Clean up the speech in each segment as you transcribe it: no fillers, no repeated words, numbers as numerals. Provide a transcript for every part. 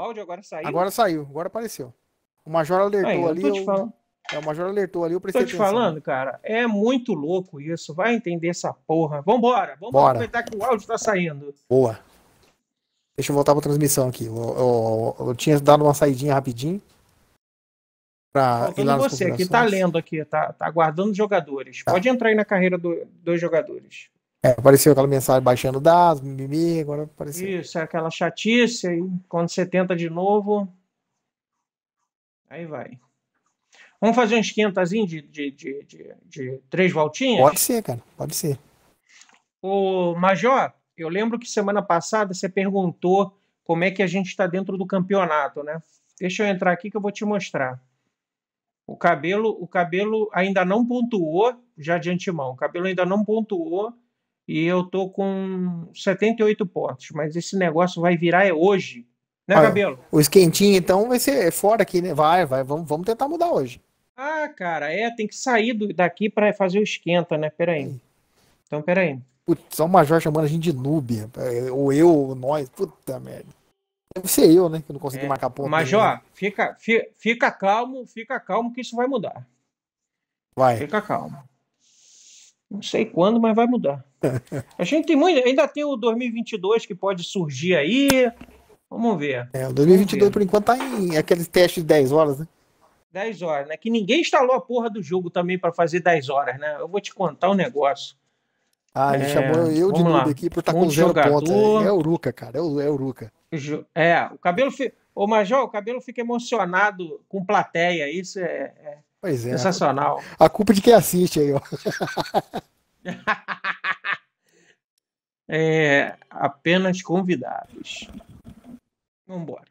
áudio? Agora saiu? Agora saiu, agora apareceu. O Major Aí, alertou eu ali, tô te falando. o Major alertou ali, eu Tô prestei te atenção. falando, cara, é muito louco isso. Vai entender essa porra. Vambora, vamos Bora, aproveitar que o áudio tá saindo. boa. Deixa eu voltar pra transmissão aqui. Eu tinha dado uma saidinha rapidinho Tá pra ir faltando lá nas você aqui, tá configurações. lendo aqui, tá aguardando os jogadores. Tá. Pode entrar aí na carreira dos jogadores. Apareceu aquela mensagem baixando dados, mimimi, agora apareceu. Isso, é aquela chatice, aí quando você tenta de novo, aí vai. Vamos fazer um esquentazinho de 3 Pode voltinhas? ser, cara, pode ser. Ô, Major, eu lembro que semana passada você perguntou como é que a gente está dentro do campeonato, né? Deixa eu entrar aqui que eu vou te mostrar. O cabelo ainda não pontuou, já de antemão. O cabelo ainda não pontuou e eu tô com 78 pontos. Mas esse negócio vai virar hoje, né, Olha, cabelo? o esquentinho então vai ser fora aqui, né? Vai, vamos tentar mudar hoje. Ah, cara, tem que sair daqui para fazer o esquenta, né? Peraí. Aí. Então, peraí. Putz, só o Major chamando a gente de noob, rapaz. Ou eu, ou nós, puta merda. Deve ser eu, né? Que eu não consegui marcar ponto nenhum ainda. Major, fica calmo que isso vai mudar. Vai. Fica calmo. Não sei quando, mas vai mudar. A gente tem muito, ainda tem o 2022 que pode surgir aí. Vamos ver. O Vamos 2022 ver. por enquanto tá em aqueles testes de 10 horas, né? 10 horas, né? Que ninguém instalou a porra do jogo também para fazer 10 horas, né? Eu vou te contar um negócio. Ah, ele chamou eu de Vamos noob lá. aqui por estar com zero pontos. É Multijogador. o Ruka, cara. É o Ruka. O cabelo. Ô, Major, o cabelo fica emocionado com plateia. Isso é Pois é. sensacional. A culpa de quem assiste aí, ó. Apenas convidados. Vamos embora.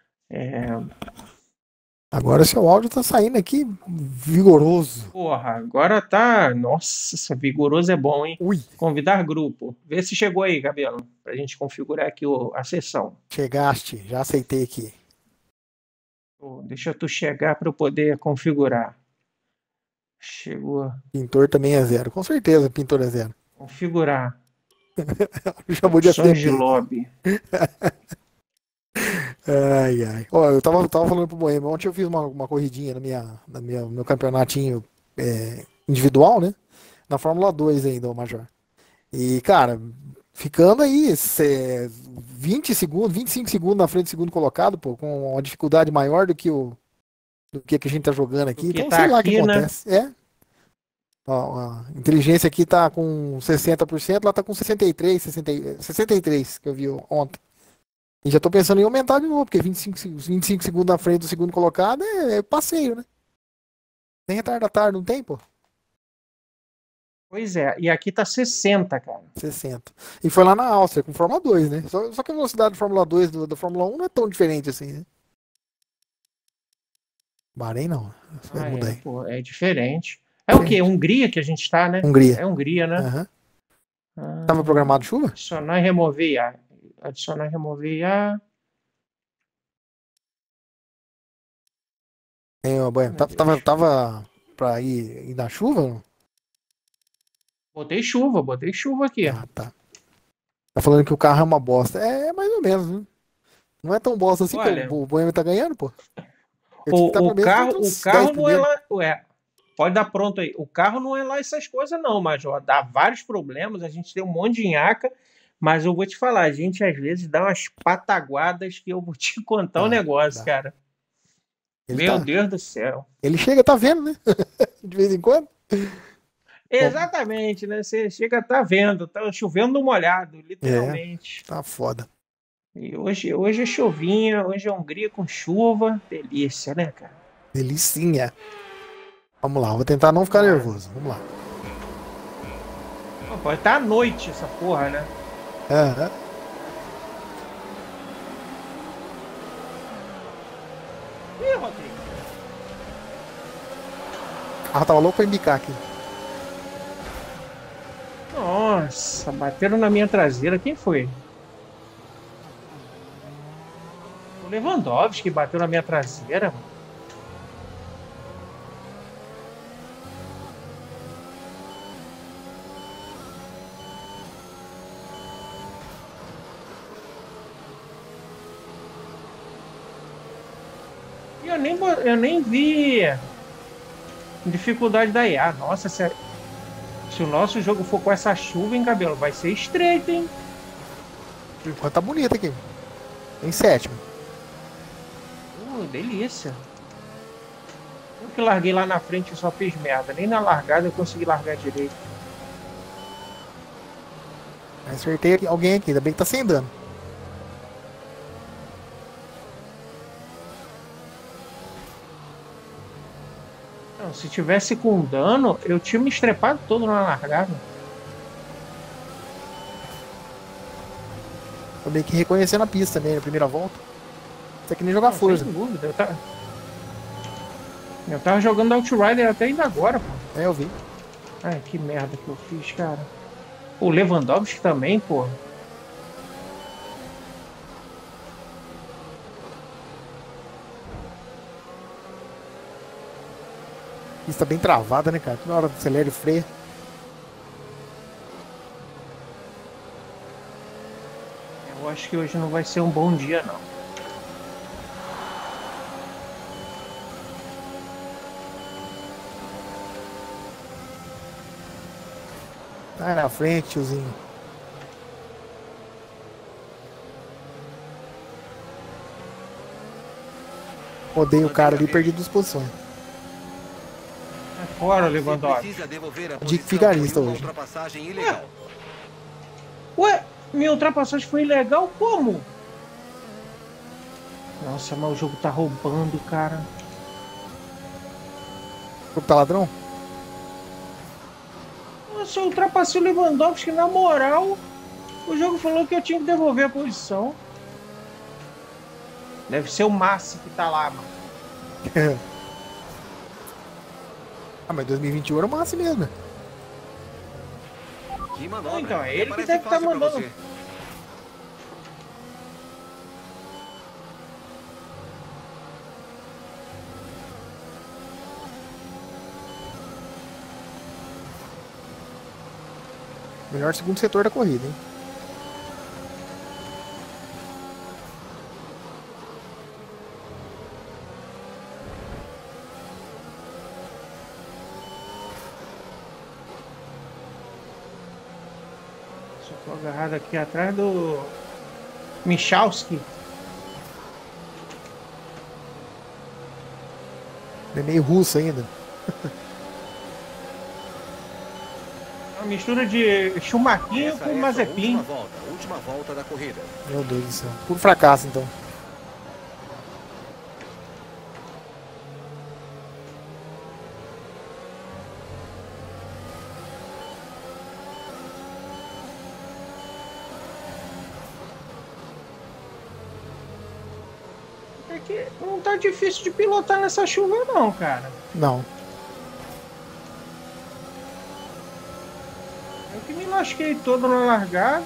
Agora seu áudio tá saindo aqui vigoroso. Porra, agora tá. Nossa, vigoroso é bom, hein? Ui, Convidar grupo. Vê se chegou aí, cabelo. Pra gente configurar aqui a sessão. chegaste. Já aceitei aqui. Deixa tu chegar para eu poder configurar. Chegou. Pintor também é zero. Com certeza, pintor é zero. Configurar. Chamou de Opções de FTP. lobby. Ai, ai. Ó, eu tava falando pro Boêmio. Ontem eu fiz uma corridinha no meu campeonatinho individual, né? Na Fórmula 2 ainda, o Major. E, cara, ficando aí 20 segundos, 25 segundos na frente do segundo colocado, pô, com uma dificuldade maior do que a gente tá jogando aqui. Que Então, tá sei lá o que aqui, né? acontece. Ó, a inteligência aqui tá com 60%, lá tá com 63 que eu vi ontem. E já tô pensando em aumentar de novo, porque 25 segundos na frente do segundo colocado é passeio, né? Nem retardatário, não tem, pô? Pois é. E aqui tá 60, cara. 60. E foi lá na Áustria, com Fórmula 2, né? Só que a velocidade da Fórmula 2 da Fórmula 1 não é tão diferente assim, né? Bahrein não. Vai mudar aí. Pô, é diferente. É o quê? Diferente. Hungria que a gente tá, né? Hungria. É Hungria, né? Aham. Tava programado chuva? Adicionar e remover IA. Adicionar e remover IA. Bueno, tava pra ir na chuva? Não? Botei chuva aqui. Ah, tá. Tá falando que o carro é uma bosta. É mais ou menos, né? Não é tão bosta assim, Olha, porque o Boêmio tá ganhando, pô. Eu tinha que estar o pelo menos entre o os 10 carro não é primeiros. lá. Pode dar pronto aí. O carro não é lá essas coisas, não, Major. Dá vários problemas, a gente tem um monte de nhaca, mas eu vou te falar, a gente às vezes dá umas pataguadas que eu vou te contar um negócio, Dá. cara. Ele Meu tá. Deus do céu. Ele chega, tá vendo, né? De vez em quando. Exatamente, né? Você chega, tá vendo, tá chovendo no molhado, literalmente. Tá foda. E hoje é chuvinha, hoje é Hungria com chuva. Delícia, né, cara? Delicinha. Vamos lá, vou tentar não ficar nervoso. Vamos lá. Pô, pode estar à noite essa porra, né? Aham. Ih, Rodrigo. O carro tava louco pra embicar aqui. Nossa, bateram na minha traseira. Quem foi? O Lewandowski bateu na minha traseira, mano. E eu nem vi dificuldade da IA. Nossa, se o nosso jogo for com essa chuva, hein, cabelo, vai ser estreito, hein? Por enquanto tá bonito aqui. Em sétimo. Delícia. Eu que larguei lá na frente e só fiz merda. Nem na largada eu consegui largar direito. Acertei alguém aqui, ainda bem que tá sem dano. Não, se tivesse com dano, eu tinha me estrepado todo na largada. Tô meio que reconhecendo a pista também na primeira volta. Isso aqui nem jogar força. Sem dúvida, eu tava jogando Outrider até ainda agora, pô. É, eu vi. Ai, que merda que eu fiz, cara. O Lewandowski também, pô. Pista bem travada, né, cara? Toda hora acelera e freia. Eu acho que hoje não vai ser um bom dia, não. Sai na frente, tiozinho. Odeio o cara ali, perdi duas posições. É fora, Lewandowski. Dico vigarista hoje. Ué, minha ultrapassagem foi ilegal? Como? Nossa, mas o jogo tá roubando, cara. O jogo tá ladrão? Nossa, eu ultrapassei o Lewandowski, na moral. O jogo falou que eu tinha que devolver a posição. Deve ser o Massi que tá lá, mano. Ah, mas 2021 era o máximo mesmo. Que manobra. Então, é ele que deve estar mandando. Melhor segundo setor da corrida, hein? Só tô agarrado aqui atrás do Michalski. É meio russo ainda. Uma mistura de Schumacher com Mazepin. Última volta da corrida. Meu Deus do céu. Puro fracasso, então. É que não tá difícil de pilotar nessa chuva, não, cara. Não. Eu que me lasquei todo na largada.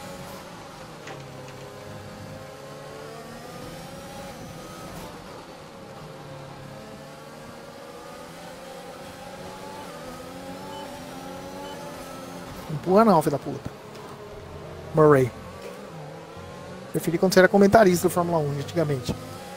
Empurra não, filho da puta. Murray. Preferi quando você era comentarista do Fórmula 1, antigamente.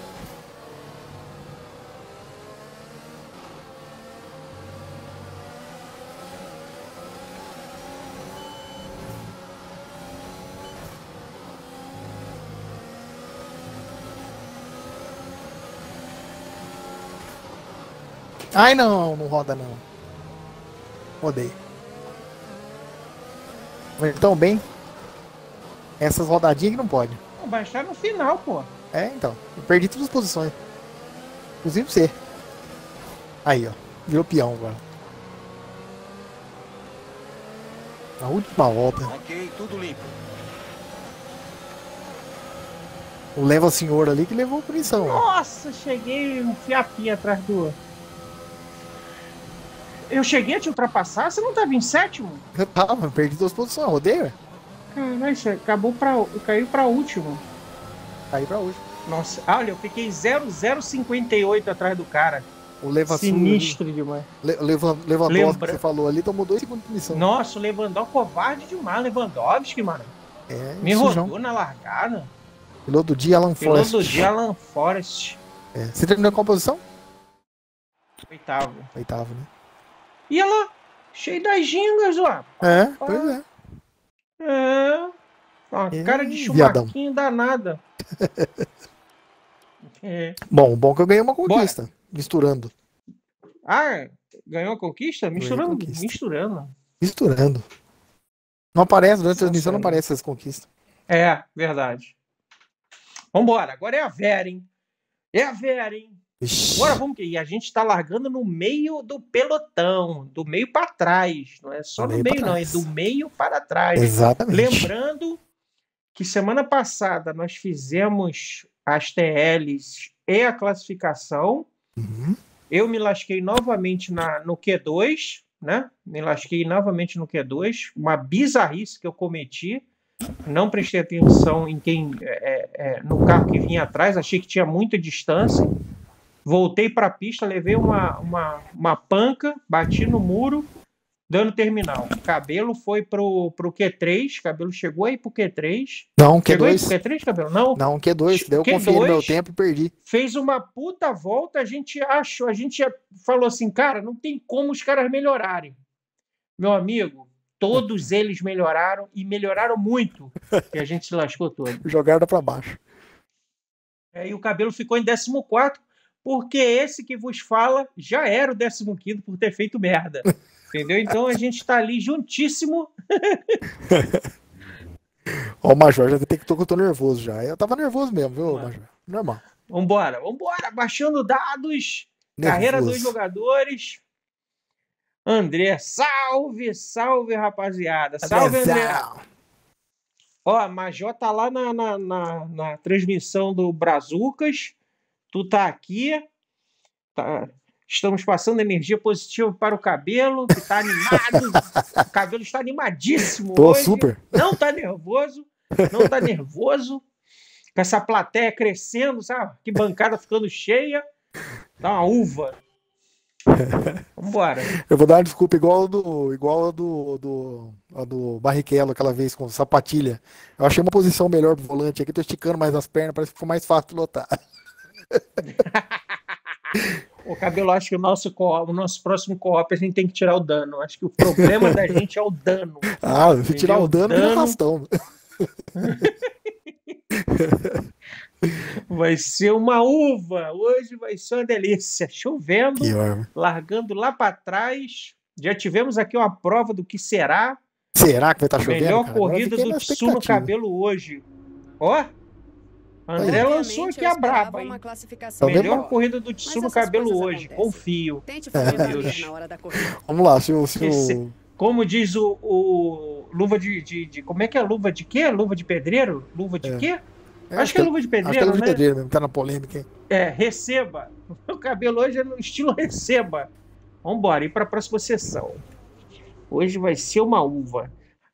Ai, não, não roda não. Rodei. Vai tão bem. Essas rodadinhas que não pode. Vou baixar no final, pô. É, então. Eu perdi todas as posições. Inclusive você. Aí, ó. Virou peão agora. Na última volta. Ok, tudo limpo. O leva senhor ali que levou a punição. Nossa, cheguei um fiapinho atrás do... Eu cheguei a te ultrapassar? Você não tava em sétimo? Eu tava, perdi duas posições. Rodei, ué. Caralho, você caiu pra último. Caí pra hoje. Nossa, olha, eu fiquei 0,058 atrás do cara. O leva Sinistro demais. Lewandowski que você falou ali tomou 2 segundos de punição. Nossa, o Lewandowski covarde demais, Lewandowski, mano. É, Me sujão. rodou na largada. Piloto do dia, Alan Piloto Forest. do dia, Alan Forest. Você terminou qual posição? Oitavo. Oitavo, né? E ela, cheio das gingas, ó. Pois é. É. Uma cara de Viadão. chumaquinho danada. É. Bom que eu ganhei uma conquista. Misturando. Ah, ganhou a conquista? Misturando. conquista. Misturando. Não aparece, durante a Nossa, transmissão não aparece essas conquistas. É, verdade. Vambora, agora é a Vera, hein? É a Vera, hein? Ixi. Agora vamos que. E a gente tá largando no meio do pelotão, do meio para trás. Não é só Do no meio pra meio, não, é trás. do meio para trás. Exatamente. Lembrando que semana passada nós fizemos as TLs e a classificação. Uhum. Eu me lasquei novamente no Q2, né? Me lasquei novamente no Q2. Uma bizarrice que eu cometi. Não prestei atenção em quem no carro que vinha atrás. Achei que tinha muita distância. Voltei para a pista, levei uma panca, bati no muro, dando terminal. Cabelo foi pro Q3. Cabelo chegou aí pro Q3. Não, Chegou aí Q2. pro Q3, Cabelo? Não. Não, Q2. Daí eu Q2. confiei no meu tempo e perdi. Fez uma puta volta, a gente falou assim, cara, não tem como os caras melhorarem. Meu amigo, todos eles melhoraram e melhoraram muito. E a gente se lascou todo. Jogaram pra baixo. E o Cabelo ficou em 14º, porque esse que vos fala já era o 15º por ter feito merda. Entendeu? Então a gente tá ali juntíssimo. Ó, o Major já tem que eu tô nervoso já. Eu tava nervoso mesmo, viu, Major? Normal. Vambora. Baixando dados. Nervoso. Carreira dos jogadores. André, salve, rapaziada. Salve, André. Ó, Major tá lá na transmissão do Brazucas. Tu tá aqui. Tá. Estamos passando energia positiva para o Cabelo, que tá animado. O Cabelo está animadíssimo hoje. Super. Não tá nervoso. Com essa plateia crescendo, sabe? Que bancada ficando cheia. Tá uma uva. Vambora. Eu vou dar uma desculpa igual a do Barrichello aquela vez com sapatilha. Eu achei uma posição melhor pro volante aqui, tô esticando mais as pernas, parece que ficou mais fácil pilotar. O Cabelo, acho que o nosso próximo co-op a gente tem que tirar o dano. Acho que o problema da gente é o dano. Se tirar o dano, vira arrastão. Vai ser uma uva. Hoje vai ser uma delícia. Chovendo, largando lá para trás. Já tivemos aqui uma prova do que será. Será que vai estar chovendo? Melhor corrida do Tsuno Cabelo hoje. Ó, André lançou aqui a braba, hein? Melhor corrida do Tsuno Cabelo hoje. Confio. Vamos lá, como diz o luva de... Como é que é? Luva de quê? Luva de pedreiro? Luva de quê? Acho que é luva de pedreiro, acho que é luva né? de pedreiro mesmo, tá na polêmica, hein? Receba. O Cabelo hoje é no estilo receba. Vambora, ir para a próxima sessão. Hoje vai ser uma uva.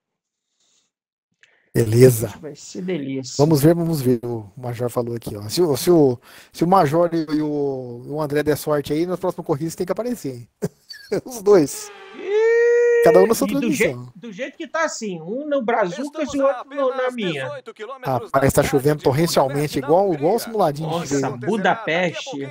Beleza. Hoje vai ser delícia. Vamos ver. O Major falou aqui, ó. Se o Major e o André der sorte aí, nas próximas corridas tem que aparecer, hein? Os dois. Cada um na sua transmissão. Do jeito que tá assim, um no Brazucas e o outro na minha. Rapaz, tá chovendo torrencialmente, igual o simuladinho. Nossa, Budapeste.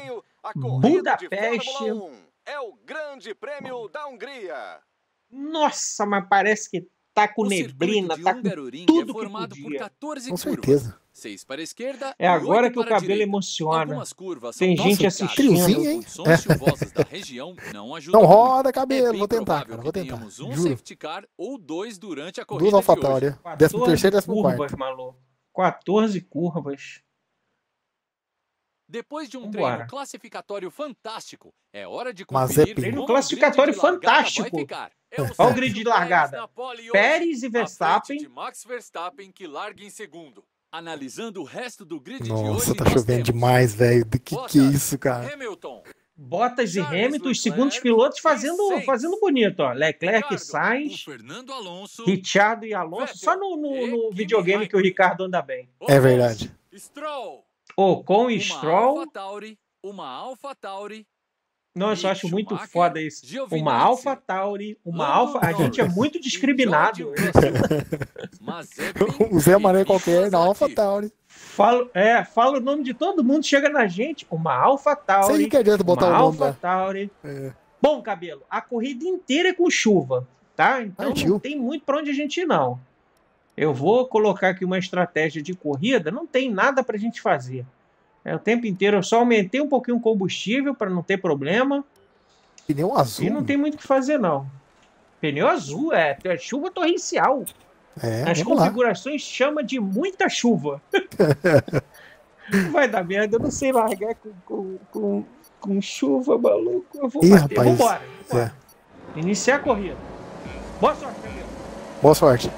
É o Grande Prêmio da Hungria. Nossa, mas parece que tá com neblina, tá com tudo que podia. Com certeza. 6 para a esquerda. É agora que o Cabelo emociona. Tem gente assistindo. Hein? Da região não roda, Cabelo. Vou tentar, cara. Vou tentar. Um safety car ou 2 durante a corrida. Duas AlphaTauri. 13º e 14º. curvas, maluco. 14 curvas. Depois de um treino classificatório fantástico, é hora de conferir. Treino classificatório fantástico. Olha o grid de largada. Pérez e Verstappen. Max Verstappen que larga em segundo. Analisando o resto do grid de Nossa, hoje, tá chovendo demais, velho. Que é isso, cara? Hamilton, Bottas e Hamilton, os segundos pilotos fazendo bonito, ó. Leclerc e Sainz, Fernando Alonso, Ricciardo e Alonso. Só no videogame que o Ricardo anda bem. É verdade. Stroll, com o Stroll. uma AlphaTauri, Nossa, eu acho Mick muito Schumacher, foda isso. Uma Giovinazzi, AlphaTauri, uma Lando Alfa. A gente é Norris muito e discriminado. George Russell. Mazepin O Zé Mané e qualquer na Kawasaki. AlphaTauri. Fala o nome de todo mundo, chega na gente. Uma Sei AlphaTauri. que adianta botar Uma o nome lá. AlphaTauri. É. Bom, Cabelo, a corrida inteira é com chuva, tá? Então Partiu. não tem muito pra onde a gente ir, não. Eu vou colocar aqui uma estratégia de corrida, não tem nada pra gente fazer. O tempo inteiro eu só aumentei um pouquinho o combustível para não ter problema. Pneu azul. E não tem muito o que fazer, não. Pneu azul, é chuva torrencial. As vamos lá. configurações chama de muita chuva. Vai dar merda, eu não sei largar com chuva, maluco. Eu vou Ih, bater. rapaz. Vambora. É. Iniciar a corrida. Boa sorte, Cabelo. Boa sorte.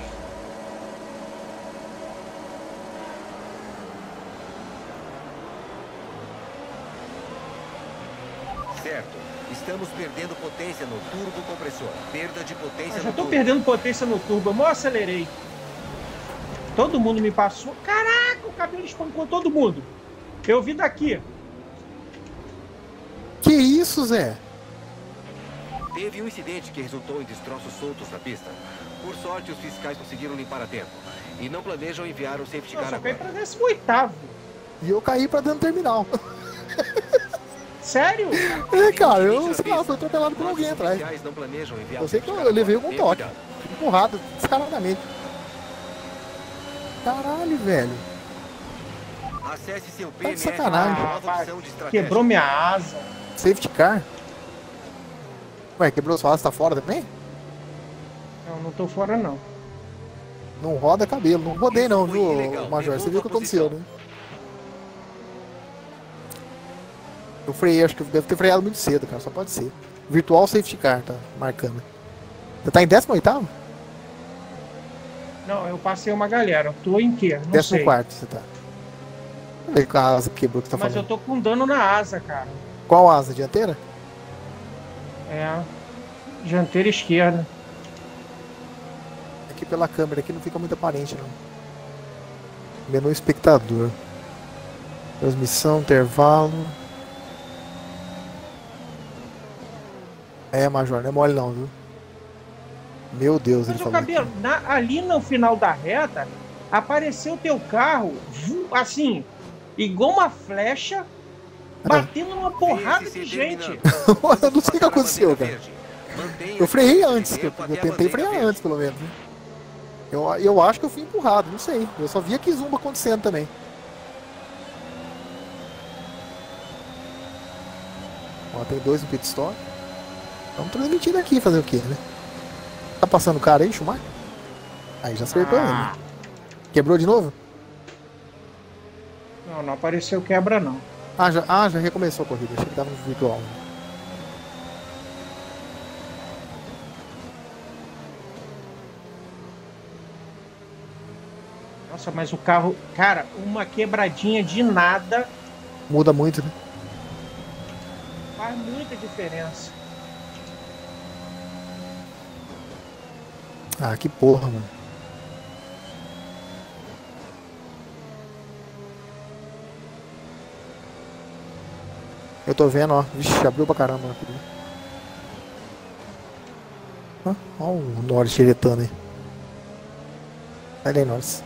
Certo. Estamos perdendo potência no turbo compressor. Perda de potência Eu já no tô turbo. perdendo potência no turbo. Eu mal acelerei. Todo mundo me passou. Caraca, o Cabelo espancou todo mundo. Eu vi daqui. Que isso, Zé? Teve um incidente que resultou em destroços soltos na pista. Por sorte, os fiscais conseguiram limpar a tempo. E não planejam enviar o safety Eu car só caí agora. pra 18º. E eu caí pra dentro do terminal. Sério? Cara, eu sei lá, fui atropelado por alguém Os atrás. oficiais não planejam enviar Eu o sei que safety eu car levei agora. um Tenha toque. cuidado. Fui empurrado descaradamente. Caralho, velho. Acesse seu Tá de PMF sacanagem. para uma nova opção de estratégia. Quebrou minha asa. Safety car? Ué, quebrou sua asa, tá fora também? Não tô fora, não. Não roda cabelo. Não rodei não, Foi viu, ilegal. Major? Você Devolva viu o que a aconteceu, posição. né? Eu freiei, acho que deve ter freado muito cedo, cara. Só pode ser. Virtual safety car, tá marcando. Você tá em 18º? Não, eu passei uma galera. Eu tô em quê? Não sei. 14º você tá. Olha aí com a asa que quebrou que você tá Mas eu falando. tô com dano na asa, cara. Qual asa? Dianteira? É. Dianteira esquerda. Aqui pela câmera aqui não fica muito aparente, não. Menu espectador. Transmissão, intervalo. É, Major, não é mole não, viu? Meu Deus, ele Mas o falou. Cabelo, ali no final da reta, apareceu o teu carro, assim, igual uma flecha, batendo numa porrada VSC de gente. terminando. Eu não sei o que aconteceu, Passar a cara. bandeira verde. Mantenha Eu freiei o antes, tempo eu até a tentei bandeira frear verde. antes, pelo menos. Né? Eu acho que eu fui empurrado, não sei. Eu só vi a Kizumba acontecendo também. Ó, tem 2 no pit stop. Vamos transmitindo aqui, fazer o quê, né? Tá passando o cara aí, Schumacher? Aí já acertou ele. Quebrou de novo? Não apareceu quebra, não. Já recomeçou a corrida. Achei que tava no virtual. Nossa, mas o carro, cara, uma quebradinha de nada Muda muito, né? faz muita diferença. Ah, que porra, mano. Eu tô vendo, ó. Vixe, abriu pra caramba. Ó o Norris xeretando aí. Sai daí, Norris.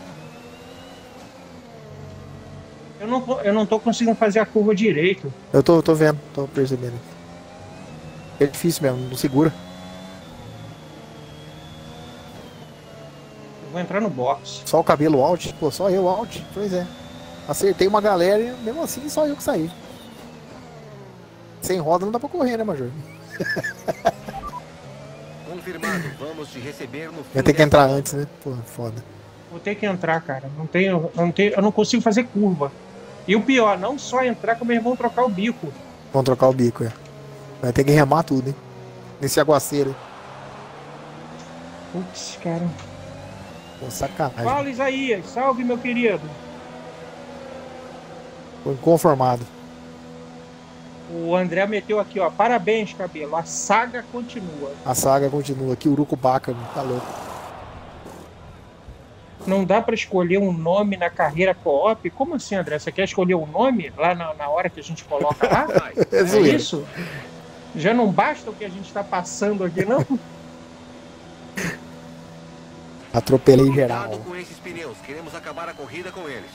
Eu não tô conseguindo fazer a curva direito. Eu tô vendo, tô percebendo. É difícil mesmo, não segura. Eu vou entrar no box. Só o cabelo out? Pô, só eu out? Pois é. Acertei uma galera e mesmo assim só eu que saí. Sem roda não dá pra correr, né, Major? Confirmado, vamos te receber no fim Vai ter que dessa entrar volta. antes, né? Pô, foda. Vou ter que entrar, cara. Eu não consigo fazer curva. E o pior, não só entrar, como eles vão trocar o bico. Vamos trocar o bico, é. Vai ter que remar tudo, hein? Nesse aguaceiro. Putz, cara. Pô, sacanagem. Fala, Isaías. Salve, meu querido. Tô inconformado. O André meteu aqui, ó. Parabéns, Cabelo. A saga continua. A saga continua aqui, o Urucubaca, tá louco. Não dá para escolher um nome na carreira co-op? Como assim, André? Você quer escolher um nome lá na hora que a gente coloca lá? É É zoeira. isso? Já não basta o que a gente está passando aqui, não? Atropelei geral. Cuidado com esses pneus. Queremos acabar a corrida com eles.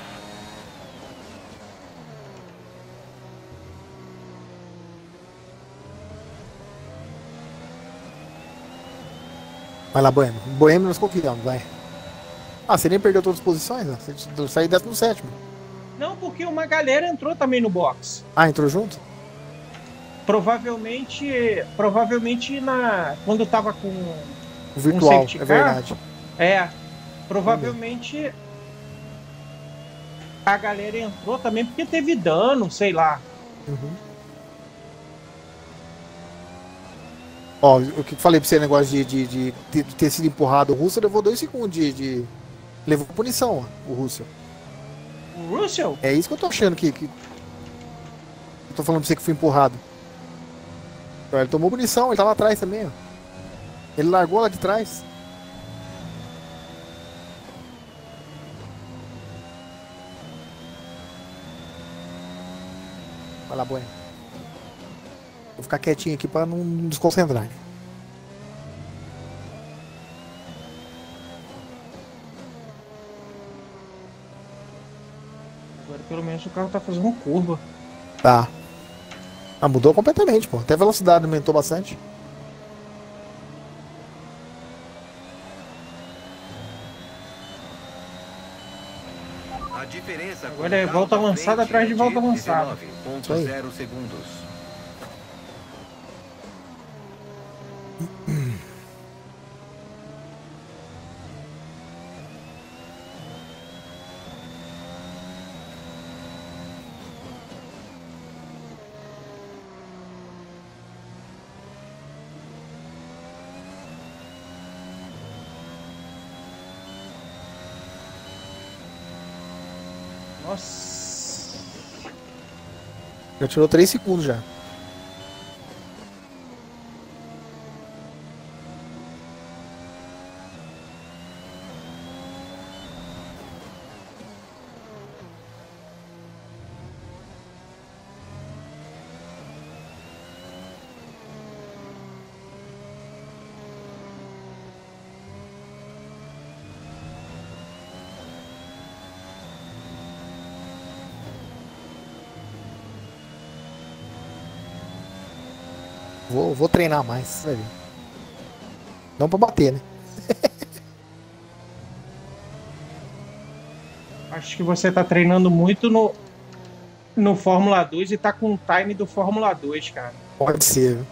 Vai lá, Boêmio. Boêmio nós confiamos, vai. Ah, você nem perdeu todas as posições, né? Você saiu 17º. Não, porque uma galera entrou também no box. Ah, entrou junto? Provavelmente quando tava com O virtual, safety é car, verdade. provavelmente a galera entrou também porque teve dano, sei lá. Uhum. Ó, o que eu falei pra você, negócio de ter sido empurrado, o Russell levou 2 segundos levou punição, ó, o Russell. O Russell? É isso que eu tô achando que... Eu tô falando pra você que foi empurrado. Ele tomou punição, ele tava atrás também, ó. Ele largou lá de trás. Vai lá, Bueno. Vou ficar quietinho aqui pra não desconcentrar. Agora pelo menos o carro tá fazendo curva. Tá. Ah, mudou completamente, pô. Até a velocidade aumentou bastante. A diferença Agora é volta lançada atrás de volta lançada. 19,0 segundos. Nossa. Já tirou 3 segundos já. Vou treinar mais, você vai ver. Não pra bater, né? Acho que você tá treinando muito no Fórmula 2 e tá com o time do Fórmula 2, cara. Pode ser, viu?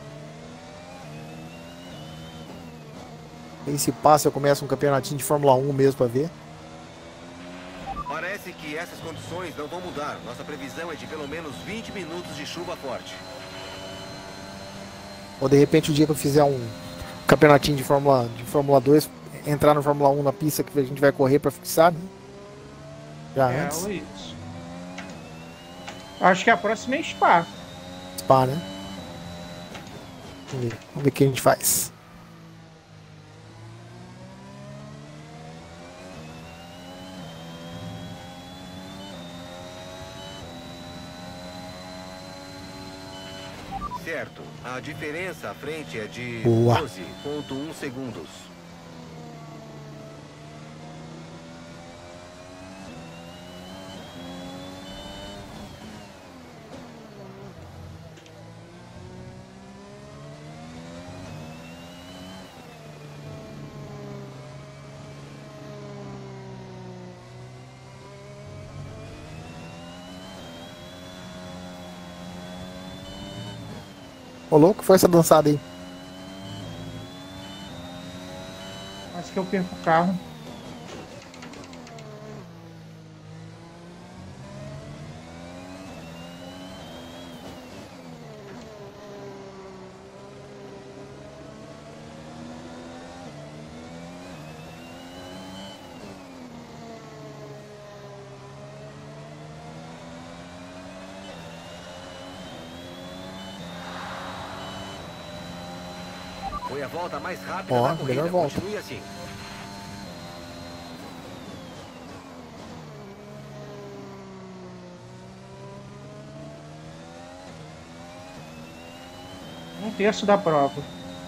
E se passa, eu começo um campeonatinho de Fórmula 1 mesmo pra ver. Parece que essas condições não vão mudar. Nossa previsão é de pelo menos 20 minutos de chuva forte. Ou de repente o dia que eu fizer um campeonatinho de Fórmula 2, entrar no Fórmula 1 na pista que a gente vai correr pra fixar, né? Já antes. É isso. Acho que a próxima é Spa. Spa, né? Vamos ver o que a gente faz. Certo. A diferença à frente é de Boa. 12,1 segundos. Ô louco, foi essa dançada aí? Acho que eu perco o carro. Foi a volta mais rápida Ó, da corrida. melhor volta. Continue assim. 1/3 da prova.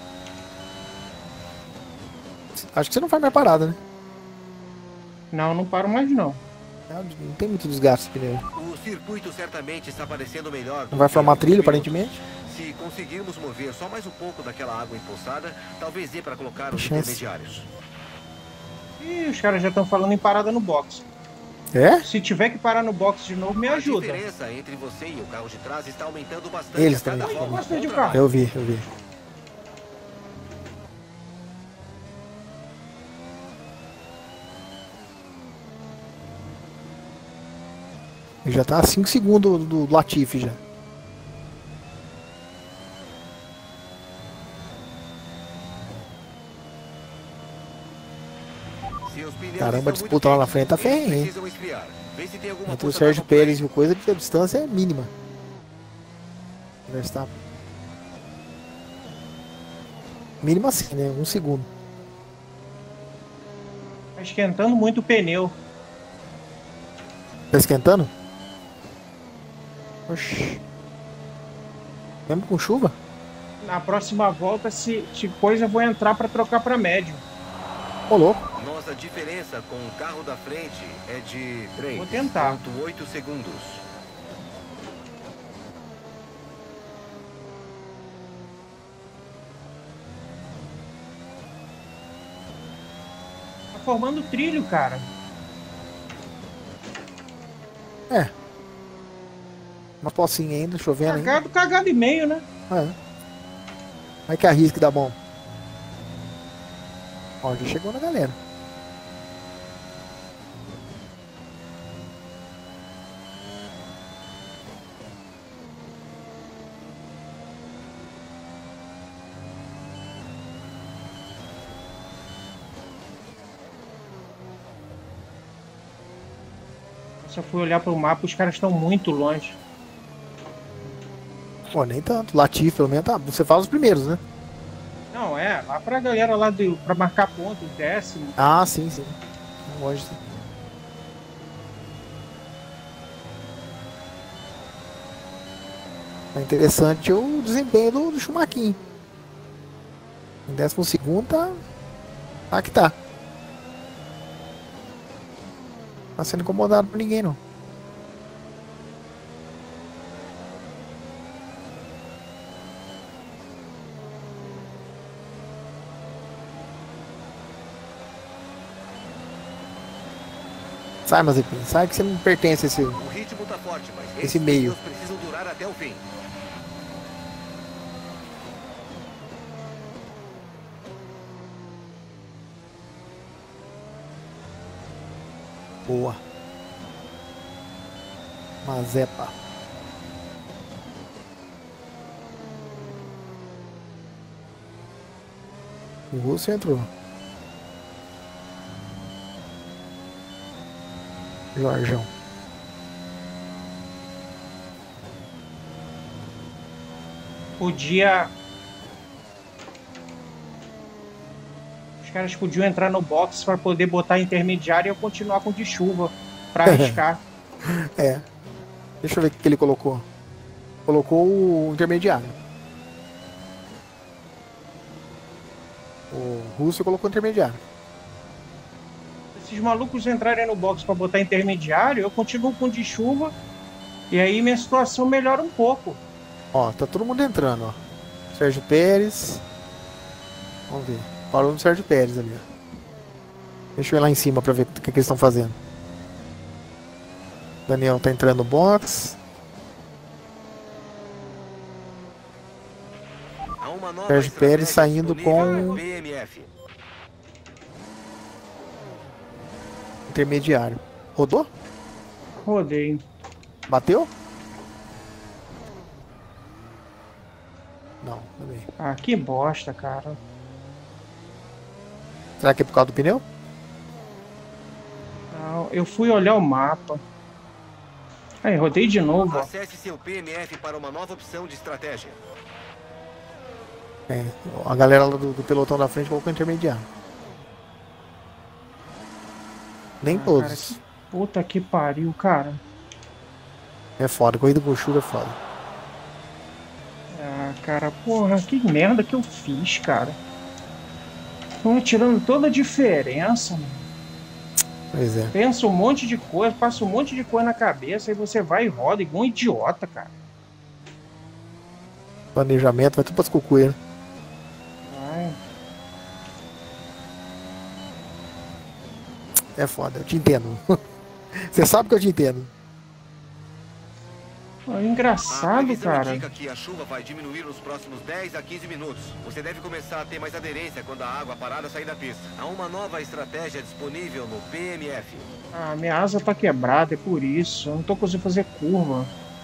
Acho que você não faz mais parada, né? Não, não paro mais não. Não tem muito desgaste esse pneu. O circuito certamente está parecendo melhor. Não vai formar trilho, aparentemente? Se conseguirmos mover só mais um pouco daquela água empoçada, talvez dê para colocar os Chance. intermediários. Ih, os caras já estão falando em parada no box. É? Se tiver que parar no box de novo, me A ajuda. diferença entre você e o carro de trás está aumentando bastante. Eles a cada também. volta Eu gosto de que carro. Eu vi, eu vi. Ele já tá a 5 segundos do Latifi já. Se os pneus Caramba, estão a disputa muito lá na frente tá quentes, feia, hein? precisam esfriar. Vê se tem alguma Entre o força Sérgio da Pérez e o Coisa, a distância é mínima. Verstappen. Mínima assim, né? 1 segundo. Tá esquentando muito o pneu. Tá esquentando? Oxi. Mesmo com chuva? Na próxima volta, se coisa, eu vou entrar para trocar para médio. Ô, louco. Nossa diferença com o carro da frente é de Vou tentar. 3,8 segundos. Tá formando trilho, cara. É. Uma pocinha ainda, chovendo ainda. Cagado e meio, né? É. Vai que arrisca e dá bom. Ó, já chegou na galera. Se eu fui olhar pro mapa, os caras estão muito longe. Pô, nem tanto. Latifi, pelo menos, tá. Você fala os primeiros, né? Não, lá pra galera lá pra marcar ponto, décimo. Ah, sim, sim. Longe, sim. É interessante o desempenho do Schumacher. Em 12º tá que tá. Tá sendo incomodado por ninguém, não. Sai, Mazepin, sai que você não pertence a esse. O ritmo tá forte, mas Esse esses meio. pneus precisam durar até o fim. Boa. Mazepa. O Russo entrou. Jorjão. Podia. Os caras podiam entrar no box para poder botar intermediário e eu continuar com de chuva para arriscar. É. Deixa eu ver o que ele colocou. Colocou o intermediário. O Russo colocou o intermediário. Se esses malucos entrarem no box para botar intermediário, eu continuo com de chuva e aí minha situação melhora um pouco. Ó, tá todo mundo entrando, ó. Sérgio Pérez. Vamos ver. Parou no Sérgio Pérez ali, ó. Deixa eu ir lá em cima pra ver o que eles estão fazendo. Daniel tá entrando no box. Há uma nova Sérgio Pérez estratégia saindo disponível com no BMF. intermediário. Rodou? Rodei. Bateu? Não, também. Ah, que bosta, cara. Será que é por causa do pneu? Não, eu fui olhar o mapa. Aí, rodei de novo, ó. Acesse seu PMF para uma nova opção de estratégia. É, a galera lá do pelotão da frente colocou intermediário. Nem Ah, todos. cara, que puta que pariu, cara. É foda, corrida com chuva é foda. Ah, cara, porra, que merda que eu fiz, cara. Estão tirando toda a diferença, mano. Pois é. Pensa um monte de coisa, passa um monte de coisa na cabeça, aí você vai e roda igual um idiota, cara. Planejamento, vai tudo pras cucuias. Vai. É foda, eu te entendo. Você sabe que eu te entendo. É engraçado, previsão cara. indica que a chuva vai diminuir nos próximos 10 a 15 minutos. Você deve começar a ter mais aderência quando a água parada sair da pista. Há uma nova estratégia disponível no PMF. Ah, minha asa tá quebrada, é por isso. Eu não tô conseguindo fazer curva.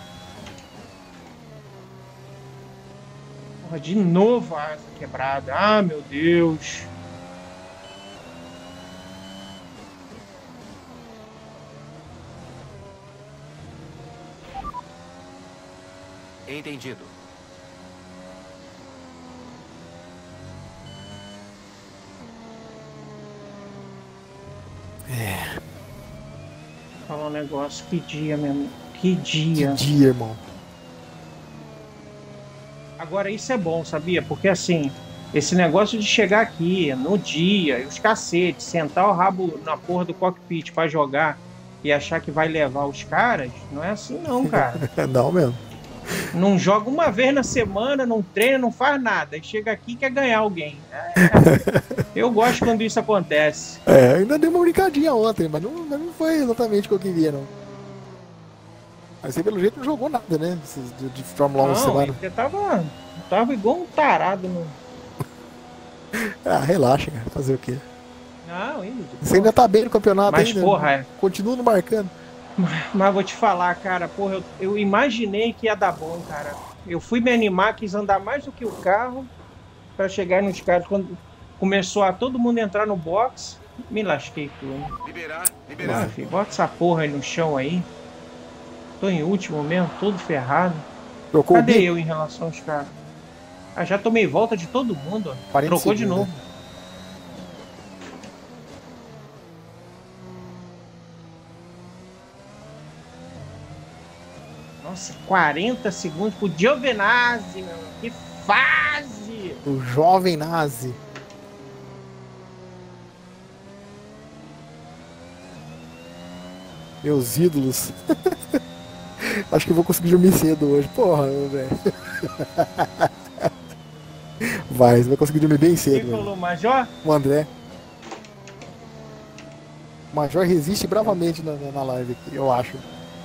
Porra, de novo a asa quebrada. Ah, meu Deus. Entendido. Vou falar um negócio, que dia mesmo. Que dia. Que dia, irmão. Agora isso é bom, sabia? Porque assim, esse negócio de chegar aqui no dia, e os cacetes, sentar o rabo na porra do cockpit pra jogar e achar que vai levar os caras, não é assim não, cara. Não mesmo. Não joga uma vez na semana, não treina, não faz nada. Aí chega aqui e quer ganhar alguém. Eu gosto quando isso acontece. É, ainda dei uma brincadinha ontem, mas não foi exatamente o que eu queria, não. Mas você, pelo jeito, não jogou nada, né? De Fórmula 1 Não, semana. você tava igual um tarado no... Ah, relaxa, cara. Fazer o quê? Não, ainda. Você ainda tá bem no campeonato Mas, ainda. porra, Continua marcando. Mas vou te falar, cara, porra, eu imaginei que ia dar bom, cara. Eu fui me animar, quis andar mais do que o carro pra chegar nos caras. Quando começou a todo mundo entrar no box, me lasquei tudo. Liberar. Ah, filho, bota essa porra aí no chão aí. Tô em último mesmo, todo ferrado. Trocou Cadê o bico? eu em relação aos caras? Ah, já tomei volta de todo mundo, ó. 40 Trocou de segundos, novo. né? Nossa, 40 segundos pro Giovinazzi, meu. Que fase! O jovem nazi. Meus ídolos. Acho que eu vou conseguir dormir cedo hoje. Porra, velho. Vai, você vai conseguir dormir bem cedo. Quem velho. falou, Major? O André. O Major resiste bravamente na live aqui, eu acho.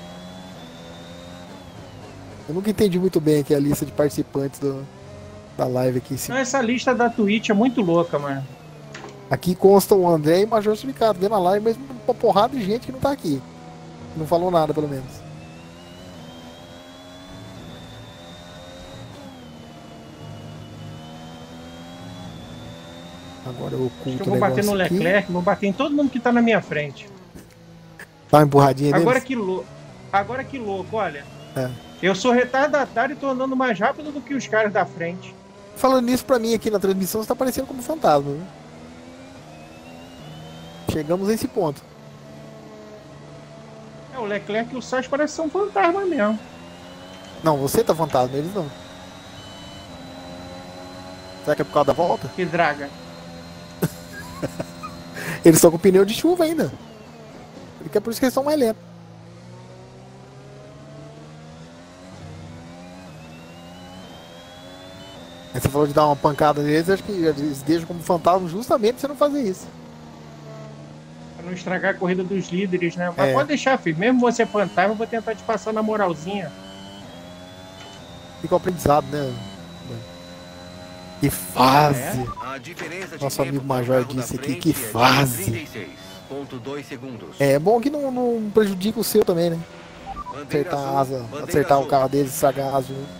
Eu nunca entendi muito bem aqui a lista de participantes da live aqui. Não, essa lista da Twitch é muito louca, mano. Aqui consta o André e o Major Suricato vendo a live, mas uma porrada de gente que não tá aqui. Não falou nada, pelo menos. Agora eu oculto. Acho que eu vou bater no Leclerc, vou bater em todo mundo que tá na minha frente. Dá uma empurradinha Agora neles. Agora que louco, olha. É. Eu sou retardatário e tô andando mais rápido do que os caras da frente. Falando nisso pra mim aqui na transmissão, você tá parecendo como fantasma, viu? Chegamos a esse ponto. É, o Leclerc e o Sainz parecem ser um fantasma mesmo. Não, você tá fantasma, eles não. Será que é por causa da volta? Que draga. Eles estão com pneu de chuva ainda. É por isso que eles estão mais lentos. Aí você falou de dar uma pancada neles, acho que eles deixam como fantasma justamente pra você não fazer isso. Pra não estragar a corrida dos líderes, né? Mas É. pode deixar, filho. Mesmo você fantasma, eu vou tentar te passar na moralzinha. Fica o aprendizado, né? Que fase! A diferença de Nosso tempo amigo para o Major carro da disse aqui, frente que é de fase. 36,2 segundos. É bom que não prejudica o seu também, né? Bandeira Acertar a azul, asa, bandeira acertar o azul. carro deles, estragar a asa. Né?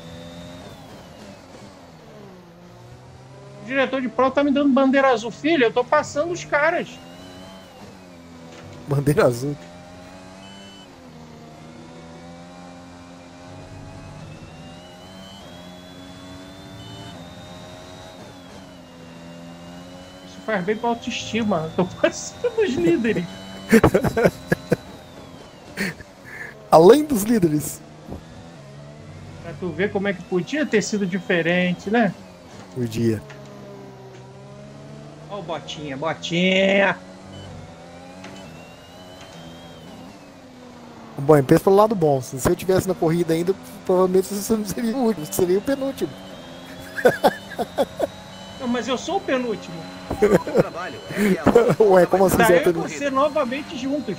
O diretor de prova tá me dando bandeira azul, filho. Eu tô passando os caras. Bandeira azul. Isso faz bem pra autoestima. Eu tô passando os líderes. Além dos líderes. Pra Pra tu ver como é que podia ter sido diferente, né? Podia. Ó o Botinha, Botinha. Bom, pensa pelo lado bom. Se eu tivesse na corrida ainda, provavelmente você não seria o último, você seria o penúltimo. Não, mas eu sou o penúltimo. Bom trabalho. Essa é a Ué, como assim você Daí é eu e penúltimo? você novamente juntos.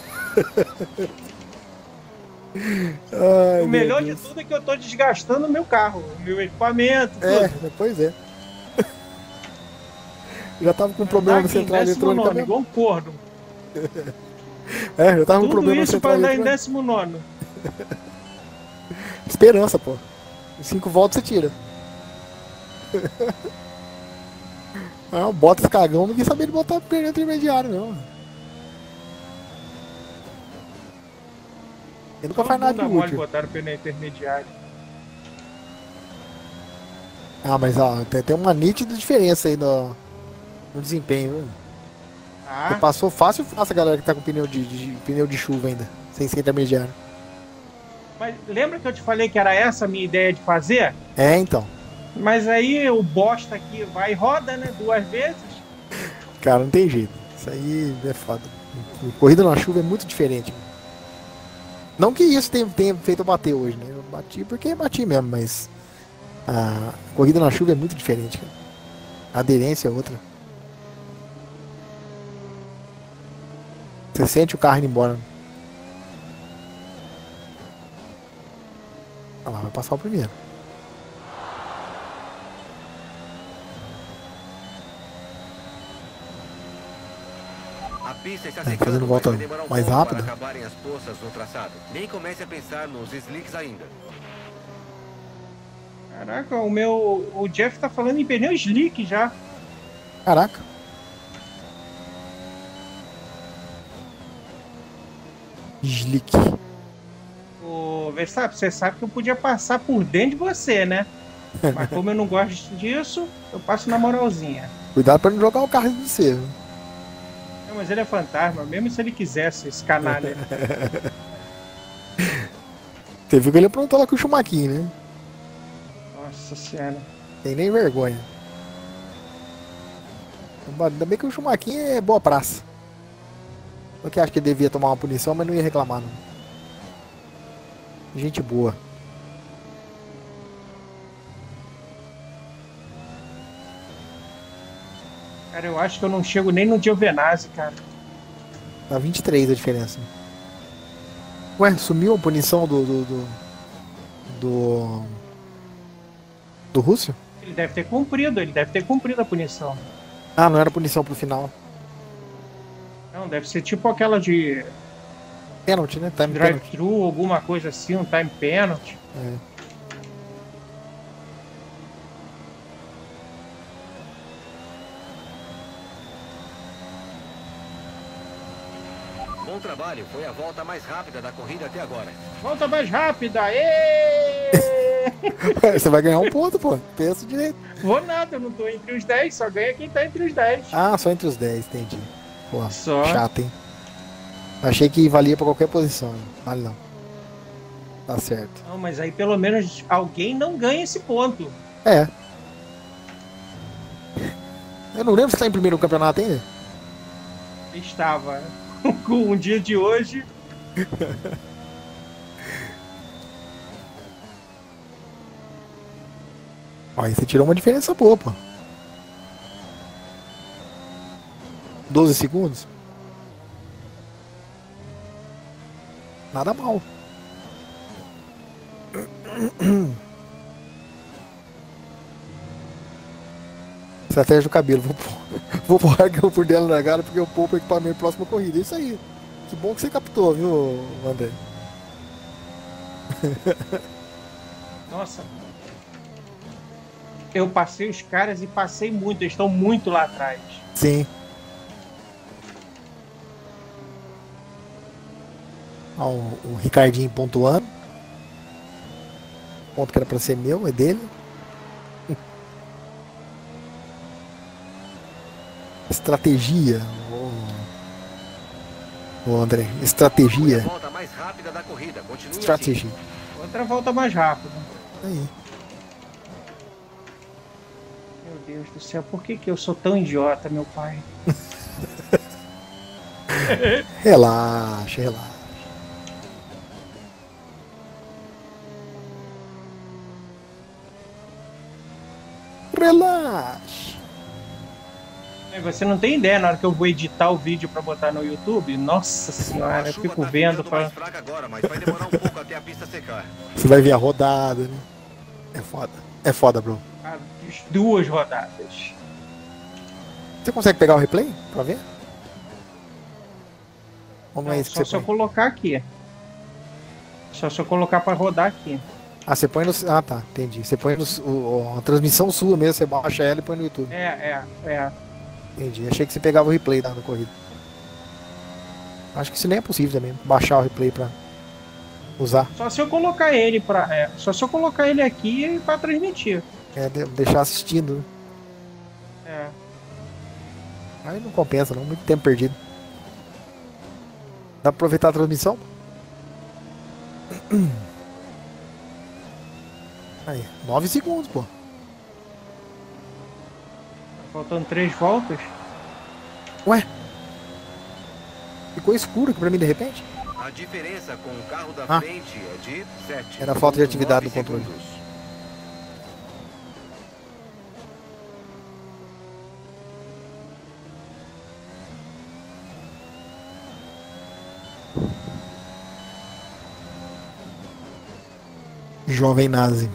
Ai, O melhor meu de Deus. tudo é que eu tô desgastando o meu carro, o meu equipamento, É, tudo. pois é. Já tava com um problema na Andar aqui em central 19º, eletrônica mesmo. igual um corno. É, já tava com um Tudo problema na isso central pra andar em eletrônica. 19º. Esperança, pô. Em 5 voltas você tira. Ah, bota esse cagão, ninguém sabia de botar pneu intermediário, não. Ele nunca faz nada de Bunda mole útil. botaram o pneu intermediário. Ah, mas ó, tem uma nítida diferença aí no desempenho, viu? Você Ah, passou fácil a galera que tá com pneu de chuva ainda, sem ser intermediário. mas lembra que eu te falei que era essa a minha ideia de fazer? É, então. Mas aí o bosta aqui vai e roda, né? 2 vezes. Cara, não tem jeito. Isso aí é foda. Corrida na chuva é muito diferente. Não que isso tenha feito eu bater hoje, né? Eu bati porque bati mesmo, mas a corrida na chuva é muito diferente, cara. A aderência é outra. Você sente o carro indo embora. Olha lá, vai passar o primeiro. A pista está Fazendo secando, volta mas vai demorar um mais pouco rápida. para acabarem as poças no traçado. Nem comece a pensar nos slicks ainda. Caraca, o Jeff tá falando em pneu slick já. Caraca. Slick. Ô, Verstappen, você sabe que eu podia passar por dentro de você, né? Mas como eu não gosto disso, eu passo na moralzinha. Cuidado pra não jogar o carro de você. Viu? Não, mas ele é fantasma, mesmo se ele quisesse, esse canalha. Você viu que ele aprontou lá com o Schumacher, né? Nossa senhora. Tem nem vergonha. Ainda bem que o Schumacher é boa praça. Eu que acho que ele devia tomar uma punição, mas não ia reclamar não. Gente boa. Cara, eu acho que eu não chego nem no Giovinazzi, cara. Tá 23 a diferença. Ué, sumiu a punição do Rússio? Ele deve ter cumprido a punição. Ah, não era punição pro final. Não, deve ser tipo aquela de Pênalti, né? Time pênalti. drive-thru, alguma coisa assim, um time penalty. É. Bom trabalho, foi a volta mais rápida da corrida até agora. Volta mais rápida, êêêê! Você vai ganhar um ponto, pô. Pensa direito. Vou nada, eu não tô entre os 10, só ganha quem tá entre os 10. Ah, só entre os 10, entendi. Pô, Só. chato, hein? Achei que valia pra qualquer posição. Vale não. Tá certo. Não, mas aí pelo menos alguém não ganha esse ponto. É. Eu não lembro se tá em primeiro no campeonato ainda. Estava com o dia de hoje. Ó, aí você tirou uma diferença boa, pô. 12 segundos? Nada mal. Estratégia do cabelo. Vou pôr argão por dela na cara porque eu poupo o equipamento na próxima corrida. Isso aí. Que bom que você captou, viu, André? Nossa. Eu passei os caras e passei muito, eles estão muito lá atrás. Sim. Ó, o Ricardinho pontuando. Ponto que era pra ser meu, é dele. Estratégia. Ô André, Foi a estratégia. volta mais rápida da corrida. Continue Estratégia. Outra volta mais rápida. Aí. Meu Deus do céu, por que eu sou tão idiota, meu pai? Relaxa, relaxa. Relaxa. Você não tem ideia, na hora que eu vou editar o vídeo pra botar no YouTube, nossa senhora, eu fico vendo. Mais fraca agora, mas vai demorar um pouco até a pista secar. Você vai ver a rodada, né? É foda. É foda, bro. As 2 rodadas. Você consegue pegar o replay pra ver? Ou não é Não, isso que só você se eu põe? colocar aqui. Só se eu colocar pra rodar aqui. Ah, você põe no... Ah, tá. Entendi. Você põe a transmissão sua mesmo, você baixa ela e põe no YouTube. É. Entendi. Achei que você pegava o replay da corrida. Acho que isso nem é possível também. Baixar o replay pra usar. Só se eu colocar ele pra. Só se eu colocar ele aqui pra transmitir. Deixar assistindo, né? É. Aí não compensa, não. Muito tempo perdido. Dá pra aproveitar a transmissão? Aí, 9 segundos, pô. Faltando 3 voltas. Ué? Ficou escuro aqui pra mim de repente? A diferença com o carro da frente é de 7. Era falta de atividade no controle. Segundos. Jovem nazi.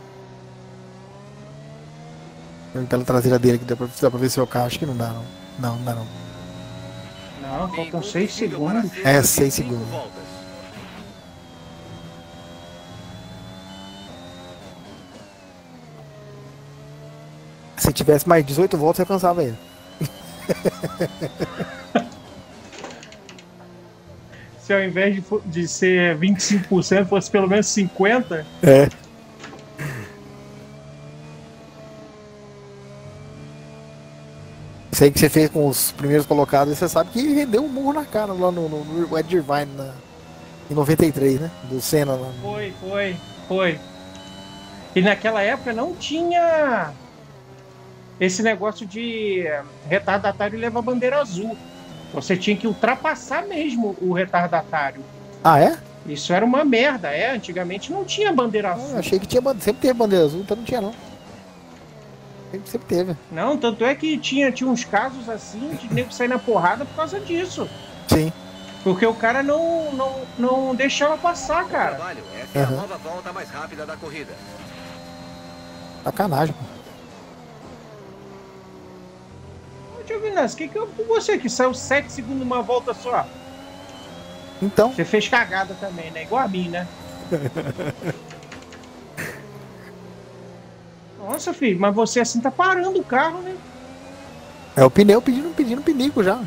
Pela traseira dele que dá pra ver se é o carro. Acho que não dá, não. Não dá, não. Não, faltam 6 segundos. É, 6 segundos. Se tivesse mais 18 voltas, você alcançava ele. Se ao invés de ser 25%, fosse pelo menos 50%. É. Isso aí que você fez com os primeiros colocados, você sabe que rendeu um murro na cara lá no Ed Irvine em 93, né? Do Senna lá. Foi. E naquela época não tinha esse negócio de retardatário levar bandeira azul. Você tinha que ultrapassar mesmo o retardatário. Ah, é? Isso era uma merda, antigamente não tinha bandeira azul. Eu achei que tinha, sempre teve bandeira azul, então não tinha não. Sempre teve. Não, tanto é que tinha uns casos assim de nego sair na porrada por causa disso. Sim. Porque o cara não deixava passar, cara. Trabalho. Essa é a nova volta mais rápida da corrida. Sacanagem, pô. Giovinazzi, o que é com você que saiu 7 segundos numa volta só? Então. Você fez cagada também, né? Igual a mim, né? Nossa, filho, mas você assim tá parando o carro, né? É o pneu pedindo pinico já.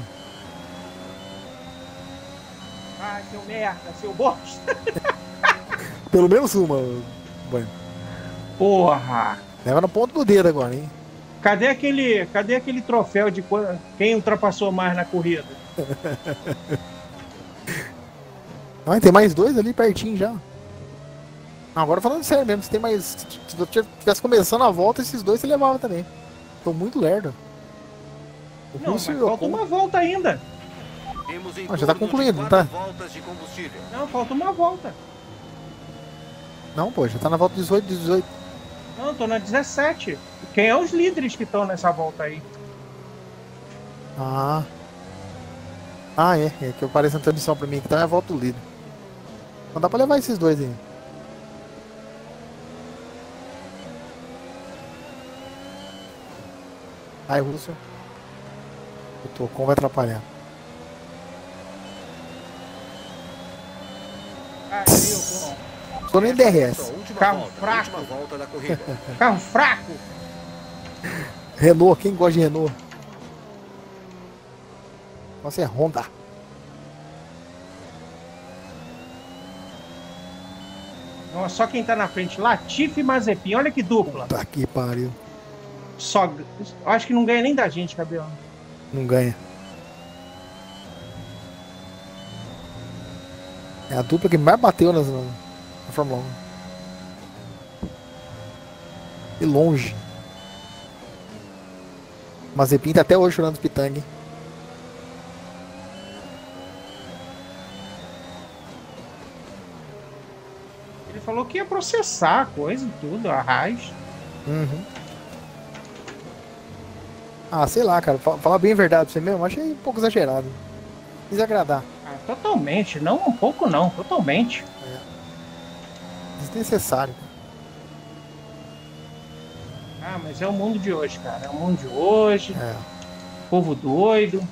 Ai, seu merda, seu bosta. Pelo menos uma. Bueno. Porra. Leva na ponta do dedo agora, hein? Cadê aquele troféu de quem ultrapassou mais na corrida? Não, tem mais 2 ali pertinho já. Agora falando sério mesmo, se tem mais. Se eu tivesse começando a volta, esses 2 você levava também. Tô muito lerdo. Não, mas falta uma volta ainda. Já tá concluído, não tá? Não, falta uma volta. Não, pô, já tá na volta 18. Não, tô na 17. Quem é os líderes que estão nessa volta aí? Ah, é que aparece na transmissão pra mim, então é a volta do líder. Não dá pra levar esses 2 aí. Ai, Russell. O Tocon vai atrapalhar. Aí, Ocon. Tô nem DRS. Carro fraco. Carro fraco. Renault, quem gosta de Renault? Nossa, é Honda. Nossa, só quem tá na frente, Latifi e Mazepin, olha que dupla. Tá que pariu. Acho que não ganha nem da gente, Cabelo. Não ganha. É a dupla que mais bateu na Fórmula 1. E longe. Mazepin tá até hoje chorando os pitang. Ele falou que ia processar a coisa e tudo, a Haas. Uhum. Ah, sei lá, cara. Falar bem a verdade pra você mesmo, achei um pouco exagerado. Desagradar. Ah, totalmente. Não um pouco, não. Totalmente. Desnecessário. Ah, mas é o mundo de hoje, cara. É o mundo de hoje. É. Povo doido.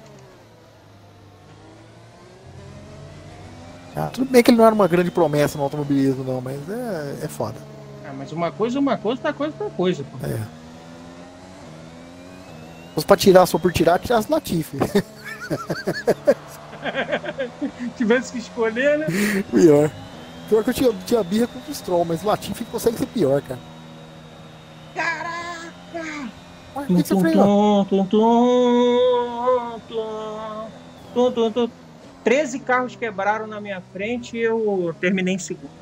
Ah, tudo bem que ele não era uma grande promessa no automobilismo, não, mas é foda. Ah, mas uma coisa, outra coisa. Pô. É. Se fosse pra tirar só por tirar, tirasse Latifi. Tivesse que escolher, né? Pior. Pior que eu tinha birra com o Stroll, mas o Latifi consegue ser pior, cara. Caraca! Ué, por que você freou? 13 carros quebraram na minha frente e eu terminei em segundo.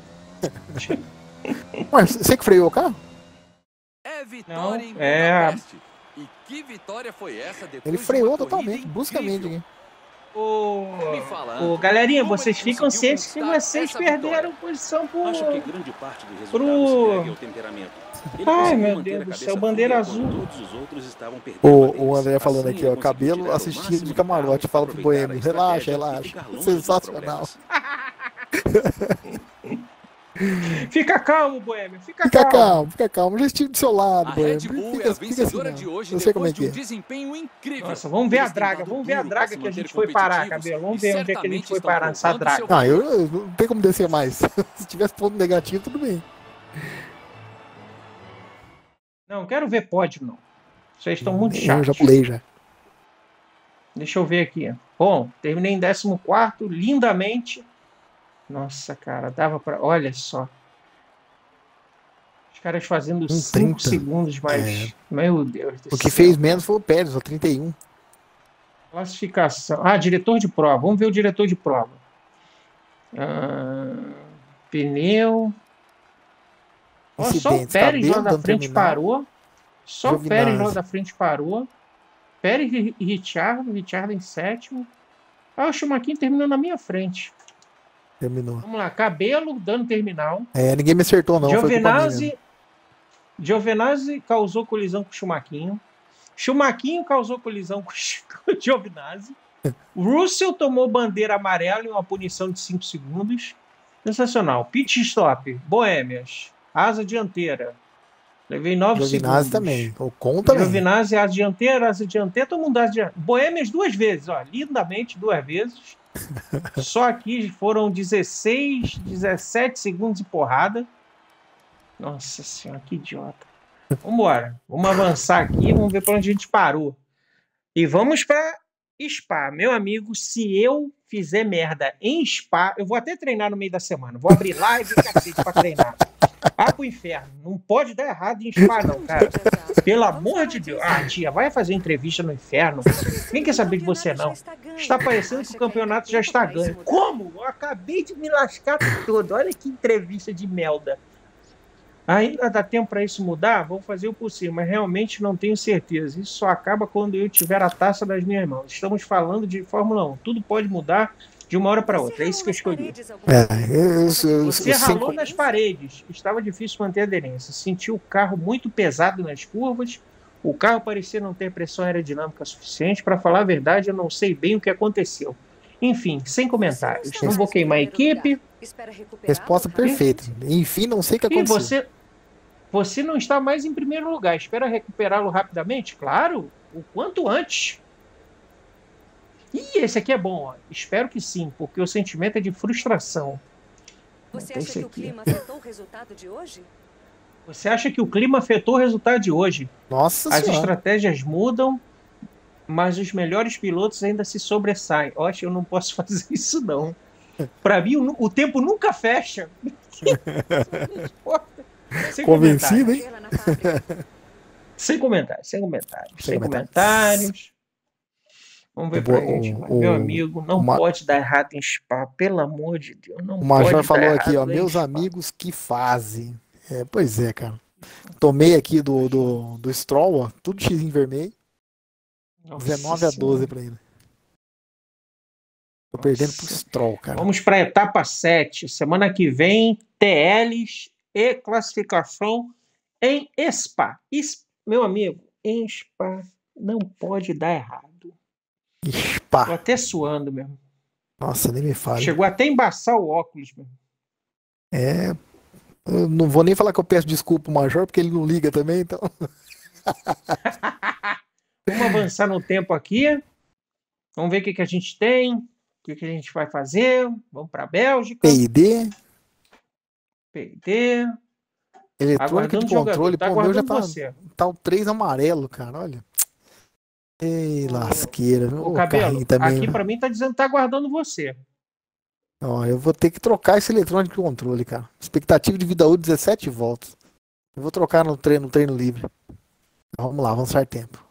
Ué, você que freou o carro? É vitória em é. Budapeste. E que vitória foi essa depois Ele de freou uma corrida totalmente, bruscamente. incrível? Aqui. Me fala, Ô, galerinha, como vocês ele ficam conseguiu cientes que conquistar vocês essa perderam vitória? posição pro... Acho que grande parte do resultado Pro- se deve ao temperamento. Ele Ai, conseguiu meu manter Deus a do cabeça céu, bandeira fria azul. quando todos os outros estavam perdendo a O vez. André falando Assim, aqui, ele ó, conseguiu cabelo tirar o assistindo máximo de carro camarote, para fala pro aproveitar Boêmio, a estratégia relaxa. e ficar longe dos Sensacional. problemas. Fica calmo, Boêmio, Fica calmo, já estive do seu lado, A Boêmio. Red Bull é Fica a assim, vencedora não. de hoje Eu sei como é depois que de um é. desempenho incrível. Nossa, vamos ver a Eles têm draga, dado vamos ver a duro pra draga se que a manter gente foi parar, competitivos cabelo. Vamos e ver onde é que a gente certamente foi estão parar nessa provando seu draga. Eu não tem como descer mais. Se tivesse ponto negativo, tudo bem. Não, quero ver pódio, não. Vocês estão muito Eu chatos. já pulei já. Deixa eu ver aqui. Bom, terminei em 14º, lindamente. Nossa, cara, dava pra... Olha só. Os caras fazendo 5 30. segundos, mas... Meu Deus do O que céu. fez menos foi o Pérez, o 31. Classificação. Ah, diretor de prova. Vamos ver o diretor de prova. Pneu. Ó, só o Incidentes, Pérez lá cabelo, da dano frente terminal. parou. Só o Giovinazzi. Pérez lá da frente parou. Pérez e Richard em 7º. Ah, o Schumacher terminou na minha frente. Terminou. Vamos lá, cabelo, dano terminal. Ninguém me acertou, não. Foi culpa minha mesmo. Giovinazzi causou colisão com o Schumacher. Schumacher causou colisão com o Giovinazzi. Russell tomou bandeira amarela e uma punição de 5 segundos. Sensacional. Pit stop. Boêmias. Asa dianteira. Levei 9 segundos. Giovinazzi também. O Con também. Giovinazzi, asa dianteira, todo mundo asa dianteira. Boêmias 2 vezes, ó, lindamente 2 vezes. Só aqui foram 16, 17 segundos de porrada. Nossa senhora, que idiota. Vambora, vamos avançar aqui, vamos ver para onde a gente parou. E vamos para Spa. Meu amigo, se eu fizer merda em Spa, eu vou até treinar no meio da semana. Vou abrir live e cacete para treinar. Ah, pro inferno. Não pode dar errado em Spa, não, cara. Pelo amor de Deus. Ah, tia, vai fazer entrevista no inferno. Quem quer saber de você, não? Está parecendo que o campeonato já está ganho. Como? Eu acabei de me lascar todo. Olha que entrevista de merda. Ainda dá tempo para isso mudar? Vou fazer o possível, mas realmente não tenho certeza. Isso só acaba quando eu tiver a taça das minhas mãos. Estamos falando de Fórmula 1. Tudo pode mudar de uma hora para outra. É isso que eu escolhi. Você ralou nas paredes. Estava difícil manter a aderência. Senti o carro muito pesado nas curvas. O carro parecia não ter pressão aerodinâmica suficiente. Para falar a verdade, eu não sei bem o que aconteceu. Enfim, sem comentários. Não vou queimar a equipe. Resposta perfeita. Enfim, não sei o que aconteceu. E você não está mais em primeiro lugar. Espera recuperá-lo rapidamente? Claro, o quanto antes. Ih, esse aqui é bom, ó. Espero que sim, porque o sentimento é de frustração. Você acha que o clima afetou o resultado de hoje? Você acha que o clima afetou o resultado de hoje? Nossa As senhora. estratégias mudam, mas os melhores pilotos ainda se sobressaem. Oxe, eu não posso fazer isso, não. Para mim, o tempo nunca fecha. Sem Convencido, hein? Sem comentários. Vamos ver pra gente. Meu amigo, não pode dar errado em Spa, pelo amor de Deus. Não o Major pode falou dar aqui, ó, errado em meus Spa. amigos, que fase. Pois é, cara. Tomei aqui do Stroll, ó, tudo X em vermelho. Nossa 19-12 pra ele. Tô perdendo pro Nossa. Stroll, cara. Vamos para a etapa 7. Semana que vem, TLs e classificação em Spa. Meu amigo, em Spa não pode dar errado. Tô Spa. até suando mesmo. Nossa, nem me fale. Chegou até a embaçar o óculos mesmo. É. Eu não vou nem falar que eu peço desculpa pro Major, porque ele não liga também, então. Vamos avançar no tempo aqui. Vamos ver o que a gente tem. O que a gente vai fazer. Vamos para a Bélgica. P&D, PD. eletrônica Aguardando de o jogador. controle. Tá Pô, o meu já aguardando tá, você. tá o 3 amarelo, cara, olha. Ei, lasqueira. O O Cabelo, carrinho também. aqui para mim tá dizendo que tá aguardando você. Ó, eu vou ter que trocar esse eletrônico de controle, cara. Expectativa de vida útil 17 voltas. Eu vou trocar no treino livre. Vamos lá, avançar tempo.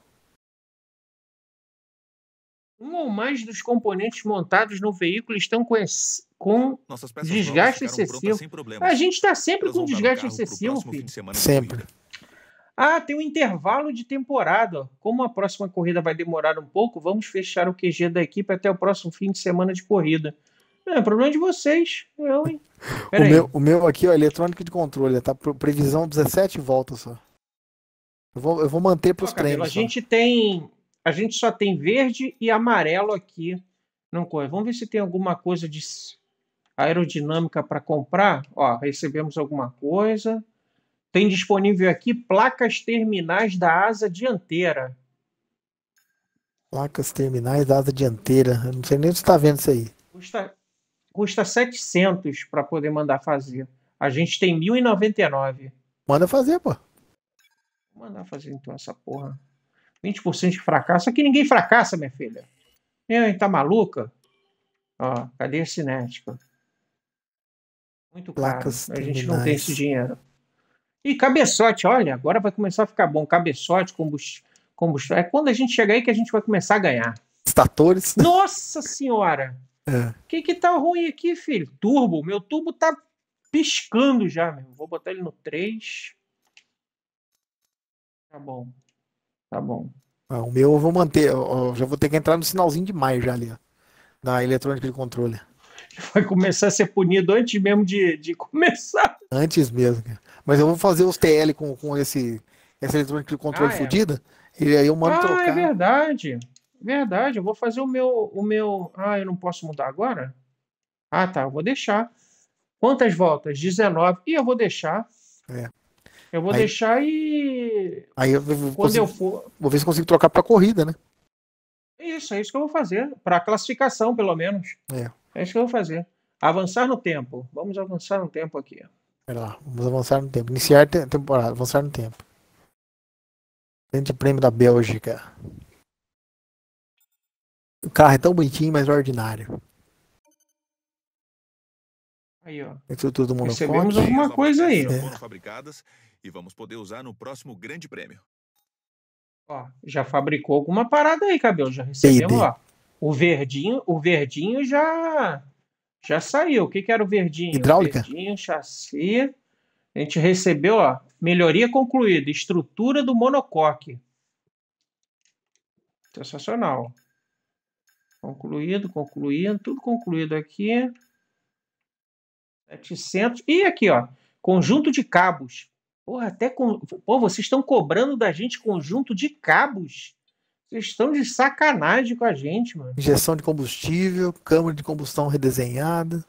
Um ou mais dos componentes montados no veículo estão com Nossas peças desgaste novas ficaram excessivo. prontas sem problemas. A gente está sempre Elas com vão dar no desgaste carro pro excessivo, próximo fim filho. de semana de Sempre. corrida. Ah, tem um intervalo de temporada. Ó. Como a próxima corrida vai demorar um pouco, vamos fechar o QG da equipe até o próximo fim de semana de corrida. É problema de vocês. Eu, hein? Pera aí. O meu aqui, ó, eletrônico de controle. Tá previsão 17 voltas só. Eu vou manter pros Ó, Cabelo, treinos. a gente só tem verde e amarelo aqui. Não corre. Vamos ver se tem alguma coisa de aerodinâmica para comprar. Ó, recebemos alguma coisa. Tem disponível aqui placas terminais da asa dianteira. Placas terminais da asa dianteira. Eu não sei nem se tá vendo isso aí. Custa 700 para poder mandar fazer. A gente tem 1.099. Manda fazer, pô. Vou mandar fazer então essa porra. 20% de fracasso. Aqui ninguém fracassa, minha filha. Tá maluca? Ó, cadeia cinética. Muito caro. Placas A gente não tem terminais. esse dinheiro. E cabeçote, olha, agora vai começar a ficar bom. Cabeçote, combustível. É quando a gente chegar aí que a gente vai começar a ganhar. Statores. Nossa senhora! É. O que tá ruim aqui, filho? Turbo. Meu turbo tá piscando já, meu. Vou botar ele no 3. Tá bom. Tá bom. Ah, o meu eu vou manter. Eu já vou ter que entrar no sinalzinho de mais já ali, ó. Da eletrônica de controle. Vai começar a ser punido antes mesmo de começar. Antes mesmo, cara. Mas eu vou fazer os TL com esse eletrônico de controle fodida. E aí eu mando trocar. É verdade. Verdade. Eu vou fazer o meu. Ah, eu não posso mudar agora? Ah, tá. Eu vou deixar. Quantas voltas? 19. E eu vou deixar. É. Eu vou Aí- deixar e. Aí eu Quando eu for. vou ver se consigo trocar pra corrida, né? É isso que eu vou fazer. Para classificação, pelo menos. É isso que eu vou fazer. Avançar no tempo. Vamos avançar no tempo aqui. Pera lá, vamos avançar no tempo. Iniciar temporada, avançar no tempo. Grande Prêmio da Bélgica. O carro é tão bonitinho, mas ordinário. Aí, ó. Estrutura do Recebemos monocoque. alguma As novas coisa aí. peças já foram fabricadas e vamos poder usar no próximo Grande Prêmio. Ó, já fabricou alguma parada aí, Cabelo. Já recebemos, P&D. ó. O verdinho já saiu. O que era o verdinho? Hidráulica? Verdinho, chassi. A gente recebeu, ó, melhoria concluída, estrutura do monocoque. Sensacional. Concluído, tudo concluído aqui. 700. E aqui, ó, conjunto de cabos. Porra, Pô, vocês estão cobrando da gente conjunto de cabos? Vocês estão de sacanagem com a gente, mano. Injeção de combustível, câmara de combustão redesenhada.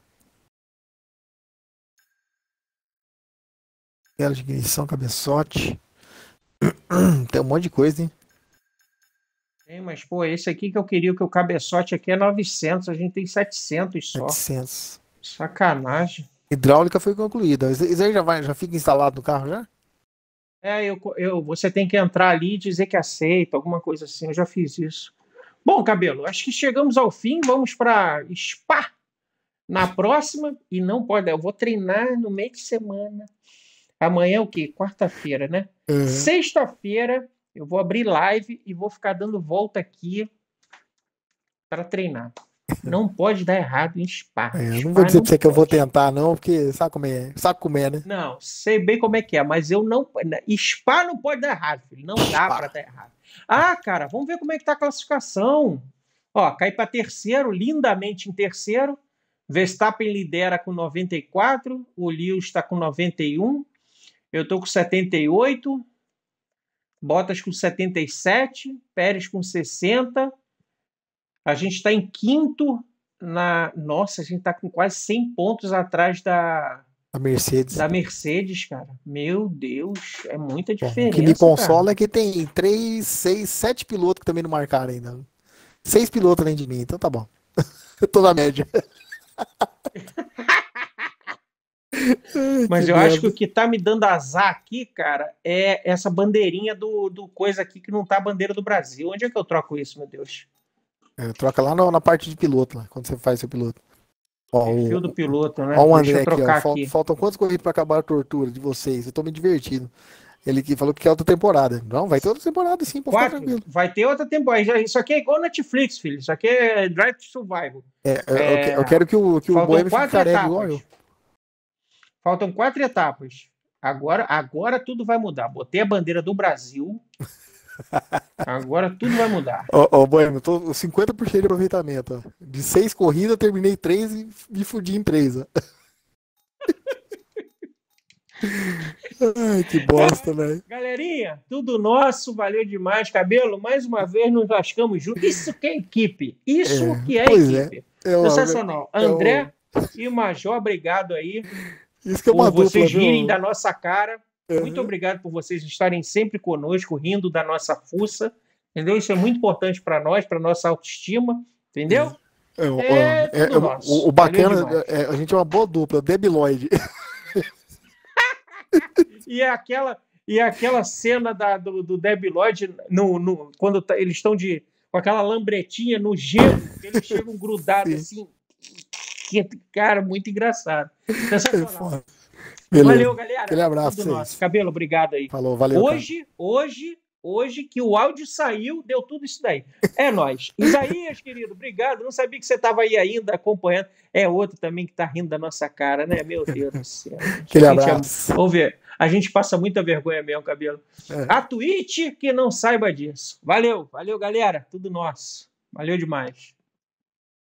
Tela de ignição, cabeçote. Tem um monte de coisa, hein? Mas, pô, esse aqui que eu queria, que o cabeçote aqui é 900, a gente tem 700 só. 700. Sacanagem. Hidráulica foi concluída. Isso aí já fica instalado no carro já? Você tem que entrar ali e dizer que aceita, alguma coisa assim. Eu já fiz isso. Bom, Cabelo, acho que chegamos ao fim. Vamos para Spa na próxima. E não pode, eu vou treinar no meio de semana. Amanhã é o quê? Quarta-feira, né? Uhum. Sexta-feira eu vou abrir live e vou ficar dando volta aqui para treinar. Não pode dar errado em Spa. Eu não Spa vou dizer não pra você que eu vou pode. tentar, não, porque sabe como é? Sabe como é, né? Não, sei bem como é que é, mas eu não. Spa não pode dar errado, filho. Não dá Spa. pra dar errado. Ah, cara, vamos ver como é que tá a classificação. Ó, cai pra terceiro, lindamente em terceiro. Verstappen lidera com 94, o Lewis está com 91, eu tô com 78, Bottas com 77, Pérez com 60. A gente está em quinto na. Nossa, a gente está com quase 100 pontos atrás A Mercedes. da Mercedes, cara. Meu Deus, é muita Bom, o diferença. que me consola cara. é que tem 3, 6, 7 pilotos que também não marcaram ainda. 6 pilotos além de mim, então tá bom. Eu tô na média. Ai, Mas que eu acho que merda. o que tá me dando azar aqui, cara, é essa bandeirinha do coisa aqui que não tá a bandeira do Brasil. Onde é que eu troco isso, meu Deus? Troca lá na parte de piloto, lá, quando você faz seu piloto. Ó, Perfil do piloto, né? ó o Deixa André eu aqui, ó. trocar aqui. Faltam quantas corridas pra acabar a tortura de vocês? Eu tô me divertindo. Ele que falou que quer outra temporada. Não, vai ter outra temporada sim, pode ficar 4. tranquilo. Vai ter outra temporada. Isso aqui é igual Netflix, filho. Isso aqui é Drive to Survival. Eu quero que o Faltam Boêmio fique 4 careca igual eu. etapas. Faltam 4 etapas. Agora tudo vai mudar. Botei a bandeira do Brasil. Agora tudo vai mudar. Ó, Boêmio, eu tô 50% de aproveitamento. Ó. De 6 corridas, eu terminei 3 e me fudi em 3. Ó. Ai, que bosta, velho. Galerinha, tudo nosso, valeu demais. Cabelo, mais uma vez nos lascamos juntos. Isso que é equipe. Isso que é Pois equipe. É Sensacional. André e Major, obrigado aí Isso que é por uma vocês dupla, rirem viu? da nossa cara. Uhum. Muito obrigado por vocês estarem sempre conosco, rindo da nossa fuça. Entendeu? Isso é muito importante para nós, para nossa autoestima. Entendeu? Tudo nosso. O bacana, Valeu demais. a gente é uma boa dupla, Debiloid. E aquela cena do Debi Lloyd quando eles estão com aquela lambretinha no gelo, eles chegam grudados assim. Cara, muito engraçado. Sensacional. Beleza. Valeu, galera. Aquele abraço Tudo pra nosso. vocês. Cabelo, obrigado aí. Falou, valeu. Hoje que o áudio saiu, deu tudo isso daí. É nóis. Isaías, querido, obrigado. Não sabia que você estava aí ainda acompanhando. É outro também que tá rindo da nossa cara, né? Meu Deus do céu. Aquele abraço. Vamos ver. A gente passa muita vergonha mesmo, Cabelo. A Twitch que não saiba disso. Valeu, galera. Tudo nosso. Valeu demais.